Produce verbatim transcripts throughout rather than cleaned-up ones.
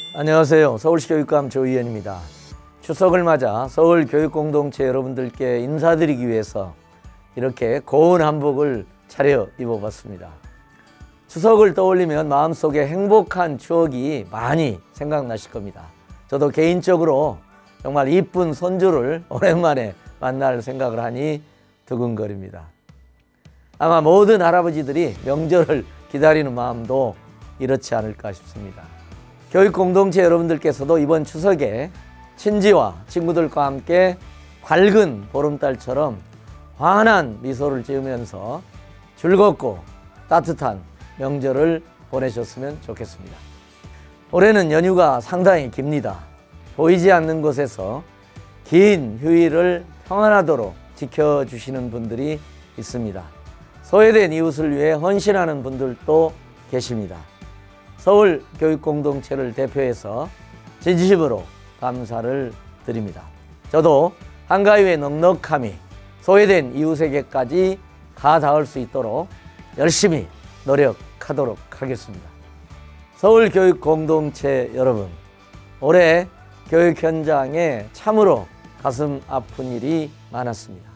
안녕하세요. 서울시 교육감 조희연입니다. 추석을 맞아 서울 교육공동체 여러분들께 인사드리기 위해서 이렇게 고운 한복을 차려 입어봤습니다. 추석을 떠올리면 마음속에 행복한 추억이 많이 생각나실 겁니다. 저도 개인적으로 정말 이쁜 손주를 오랜만에 만날 생각을 하니 두근거립니다. 아마 모든 할아버지들이 명절을 기다리는 마음도 이렇지 않을까 싶습니다. 교육공동체 여러분들께서도 이번 추석에 친지와 친구들과 함께 밝은 보름달처럼 환한 미소를 지으면서 즐겁고 따뜻한 명절을 보내셨으면 좋겠습니다. 올해는 연휴가 상당히 깁니다. 보이지 않는 곳에서 긴 휴일을 평안하도록 지켜주시는 분들이 있습니다. 소외된 이웃을 위해 헌신하는 분들도 계십니다. 서울 교육공동체를 대표해서 진심으로 감사를 드립니다. 저도 한가위의 넉넉함이 소외된 이웃에게까지 가 닿을 수 있도록 열심히 노력하도록 하겠습니다. 서울 교육공동체 여러분, 올해 교육 현장에 참으로 가슴 아픈 일이 많았습니다.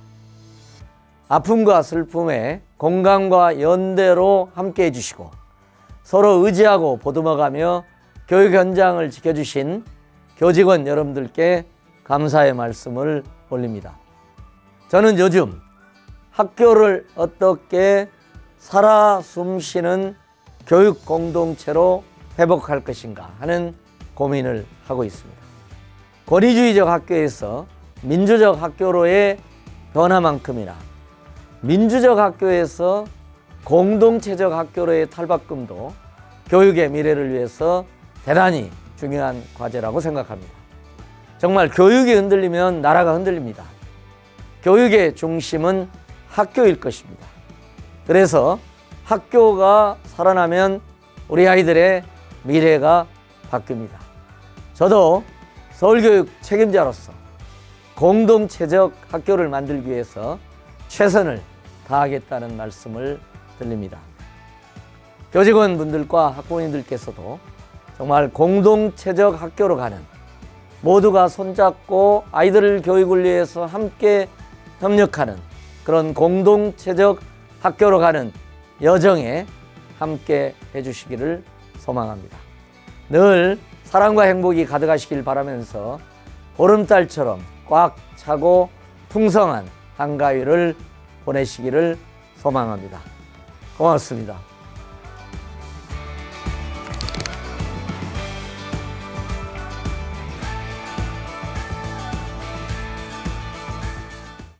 아픔과 슬픔에 공감과 연대로 함께 해주시고 서로 의지하고 보듬어가며 교육 현장을 지켜주신 교직원 여러분들께 감사의 말씀을 올립니다. 저는 요즘 학교를 어떻게 살아 숨쉬는 교육 공동체로 회복할 것인가 하는 고민을 하고 있습니다. 권위주의적 학교에서 민주적 학교로의 변화만큼이나 민주적 학교에서 공동체적 학교로의 탈바꿈도 교육의 미래를 위해서 대단히 중요한 과제라고 생각합니다. 정말 교육이 흔들리면 나라가 흔들립니다. 교육의 중심은 학교일 것입니다. 그래서 학교가 살아나면 우리 아이들의 미래가 바뀝니다. 저도 서울교육 책임자로서 공동체적 학교를 만들기 위해서 최선을 다하겠다는 말씀을 드립니다. 교직원분들과 학부모님들께서도 정말 공동체적 학교로 가는, 모두가 손잡고 아이들 교육을 위해서 함께 협력하는 그런 공동체적 학교로 가는 여정에 함께 해주시기를 소망합니다. 늘 사랑과 행복이 가득하시길 바라면서 보름달처럼 꽉 차고 풍성한 한가위를 보내시기를 소망합니다. 고맙습니다.